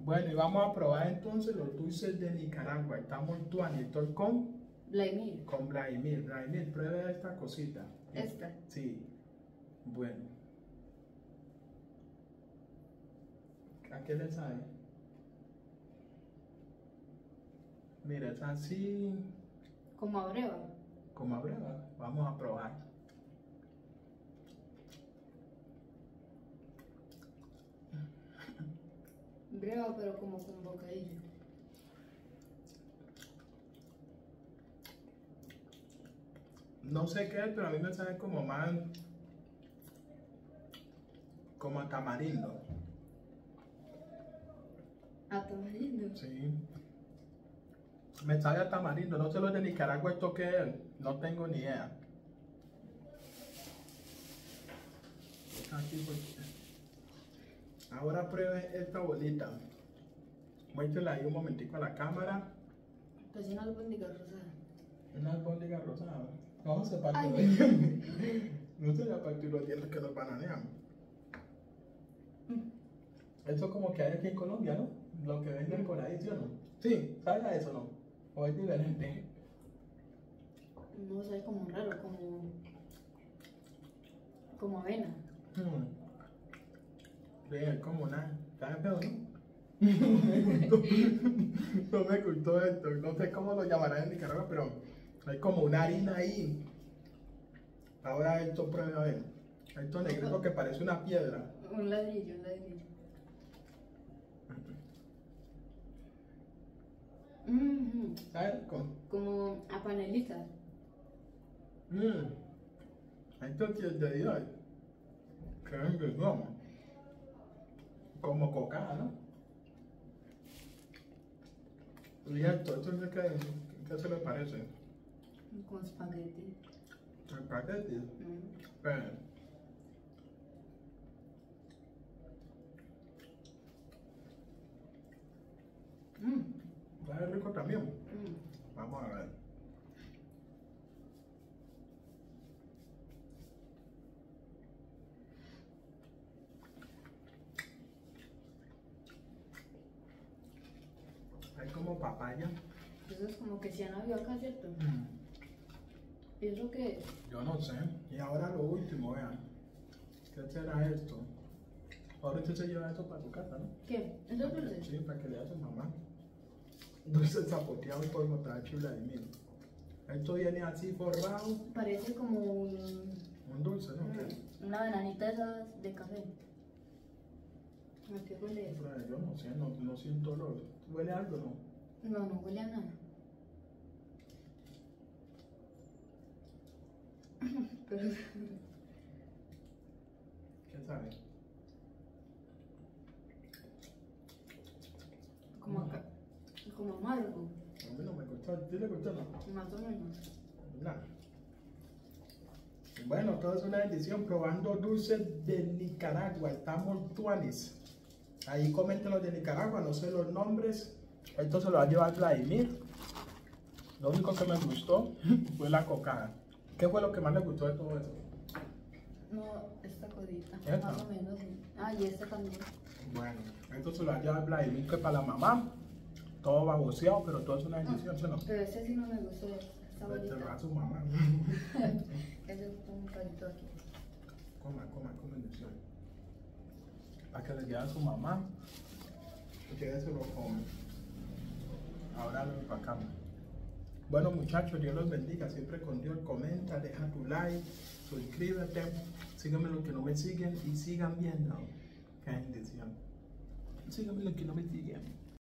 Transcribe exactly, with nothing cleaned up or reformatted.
Bueno, y vamos a probar entonces los dulces de Nicaragua. Estamos tuanitos con Vladimir. Con Vladimir. Vladimir, pruebe esta cosita. Esta. Sí. Bueno. ¿A qué le sabe? Mira, es así. Como a breva. Como a breva. Vamos a probar. Breva, pero como con bocadillo. No sé qué es, pero a mí me sabe como más. Como a tamarindo. ¿A tamarindo? Sí. Me sabe a tamarindo. No sé lo de Nicaragua esto que es. No tengo ni idea. Aquí pues. Ahora pruebe esta bolita. Muéstrela ahí un momentico a la cámara. Pues una albóndiga rosada. Una albóndiga rosada. No se partió Ay. los dientes. No se le partió los dientes que nos bananean. Mm. Esto como que hay aquí en Colombia, ¿no? Lo que venden por ahí, ¿sí o no? Sí, ¿sabes a eso no? ¿O es diferente? No sé, como raro, como. Como avena. Hmm. Sí, es como una. ¿Sabes feo, no? No me gustó esto. No sé cómo lo llamarán en Nicaragua, pero hay como una harina ahí. Ahora esto prueba a ver. Esto negrito que parece una piedra. Un ladrillo, un ladrillo. Mm, ¿Sabes? Con... como a panelitas. Mmm. Esto sí es de Dios. Qué bendición. Como cocada, ¿no? Y esto, esto es que, ¿qué se le parece? Con espagueti. Espagueti. Mm. Pero, Mm. sabe rico también. Mm. Vamos a ver. Hay como papaya. Eso es como que se han habido acá, ¿cierto? Mm. ¿Y eso qué es? Yo no sé. Y ahora lo último, vean. ¿Qué será esto? Ahora usted se lleva esto para su casa, ¿no? ¿Qué? ¿Eso es dulce? Sí, para que le dé a su mamá. Dulce zapoteado por Motachi Vladimir. Esto viene así forrado. Parece como un, Un dulce, ¿no? ¿Qué? una bananita de esas de café. ¿A qué huele eso? Pero yo no sé, no, no siento olor. ¿Huele a algo, no? No, no huele a nada. Pero ¿Qué sabe? como acá, como amargo, A mí no me gustó. ¿A ti le gustó, no? más o menos. Nada. Bueno, todo es una bendición probando dulces de Nicaragua. Estamos tuanis. Ahí comenten los de Nicaragua, no sé los nombres. Esto se lo va a llevar Vladimir. Lo único que me gustó fue la cocada. ¿Qué fue lo que más le gustó de todo eso? No, esta cosita, ¿Esta? más o menos, sí. Ah, y esta también. Bueno, esto se lo va a llevar Vladimir, que para la mamá. Todo baboseado, pero todo es una bendición, ¿sí o no? Pero este sí no me gustó, esta Pues te lo bolita. da su mamá. Ese es un palito aquí. Coma, coma, coma bendición. Para que le lleve a su mamá. Ustedes se lo comen. Ahora lo para acá. Bueno muchachos, Dios los bendiga, siempre con Dios. Comenta, deja tu like, suscríbete, síganme los que no me siguen y sigan viendo. Qué bendición. Síganme los que no me siguen.